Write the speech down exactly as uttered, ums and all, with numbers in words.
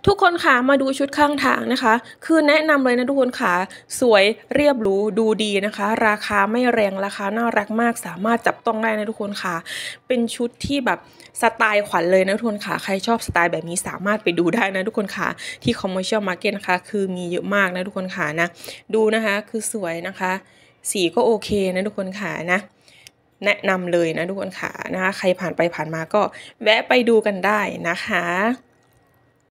ทุกคนค่ะมาดูชุดข้างทางนะคะคือแนะนำเลยนะทุกคนค่ะสวยเรียบหรูดูดีนะคะราคาไม่แรงราคาน่ารักมากสามารถจับต้องได้นะทุกคนค่ะเป็นชุดที่แบบสไตล์ขวัญเลยนะทุกคนค่ะใครชอบสไตล์แบบนี้สามารถไปดูได้นะทุกคนค่ะที่ Commercial Market นะคะคือมีเยอะมากนะทุกคนค่ะนะดูนะคะคือสวยนะคะสีก็โอเคนะทุกคนค่ะนะแนะนำเลยนะทุกคนค่ะนะคะใครผ่านไปผ่านมาก็แวะไปดูกันได้นะคะ